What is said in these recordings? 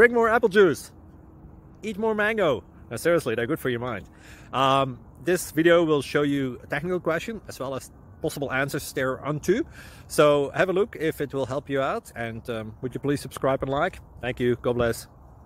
drink more apple juice, eat more mango. No, seriously, they're good for your mind. This video will show you a technical question as well as possible answers thereunto. So have a look if it will help you out, and would you please subscribe and like? Thank you. God bless.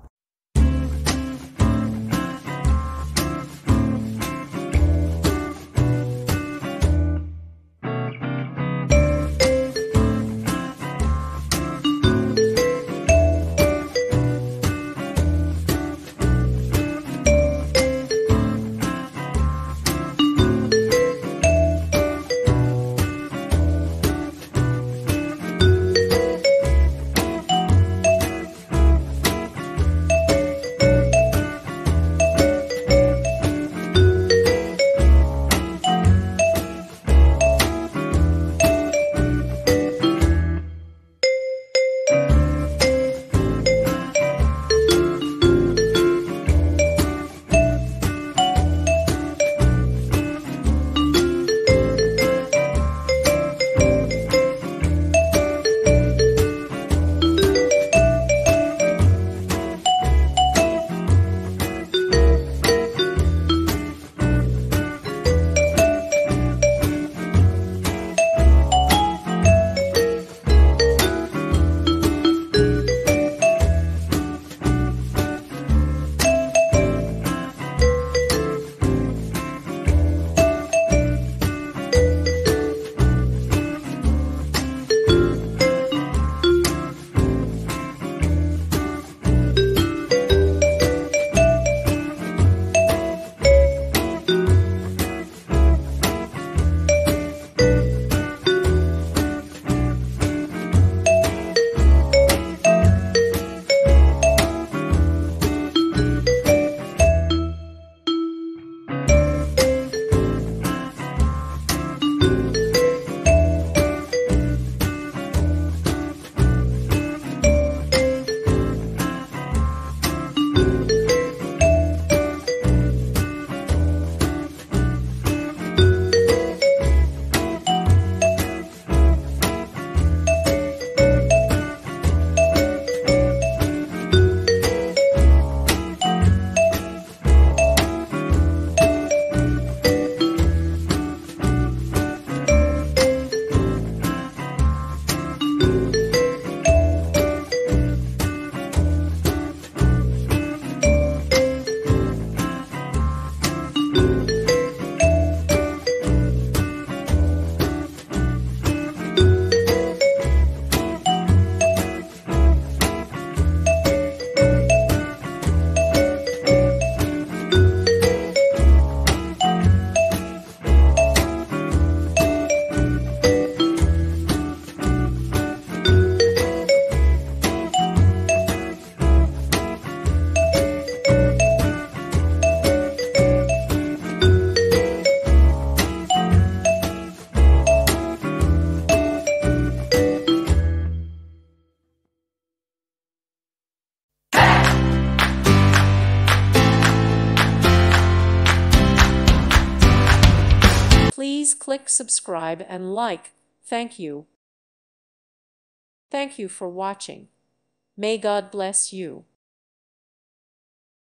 Please click subscribe and like. Thank you. Thank you for watching. May God bless you.